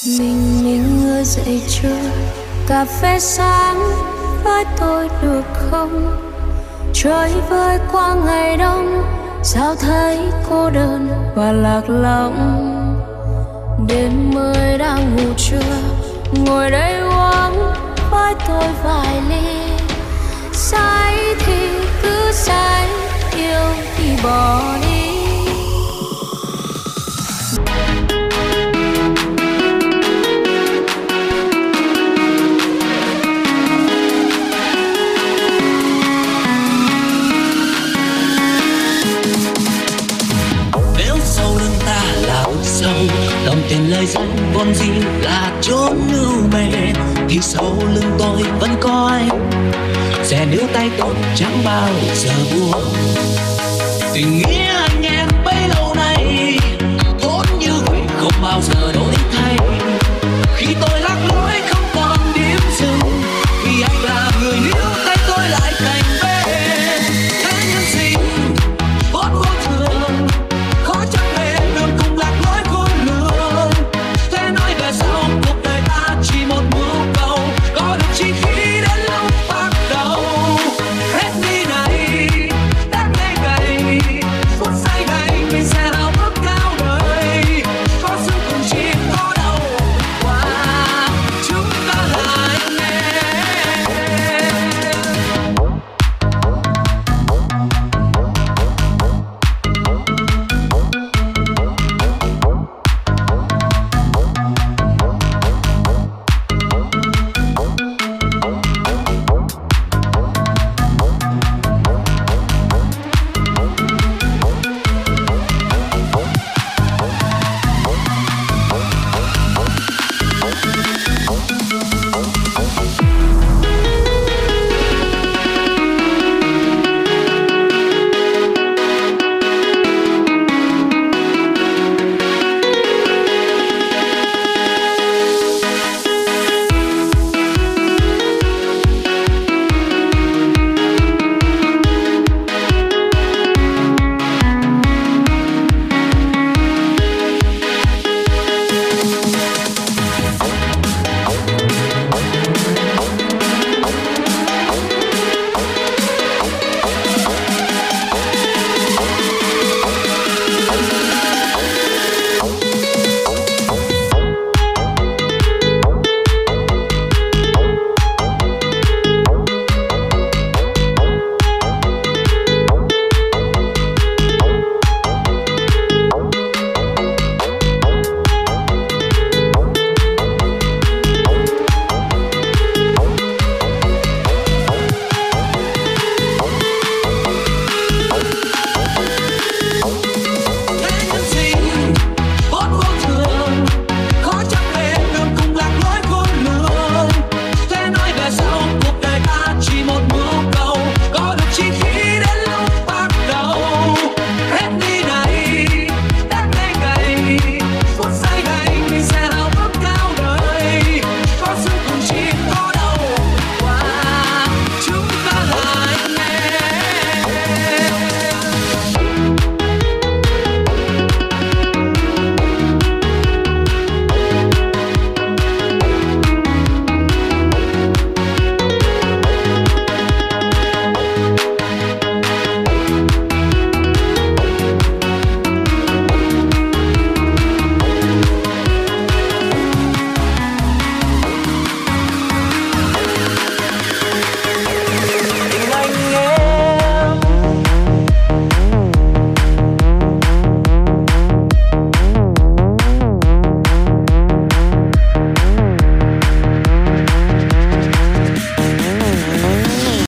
Mình ngồi dậy trưa, cà phê sáng với tôi được không? Chơi vơi qua ngày đông, sao thấy cô đơn và lạc lõng. Đêm mới đang ngủ trưa, ngồi đây uống với tôi vài ly. Say thì cứ say, yêu thì bỏ đi. Đồng tiền lời dẫn còn gì là chốn ưu mê, thì sau lưng tôi vẫn có anh sẽ níu tay tôi chẳng bao giờ buông. Tình nghĩa anh em bấy lâu nay tốt như vậy không bao giờ đổi thay. Khi tôi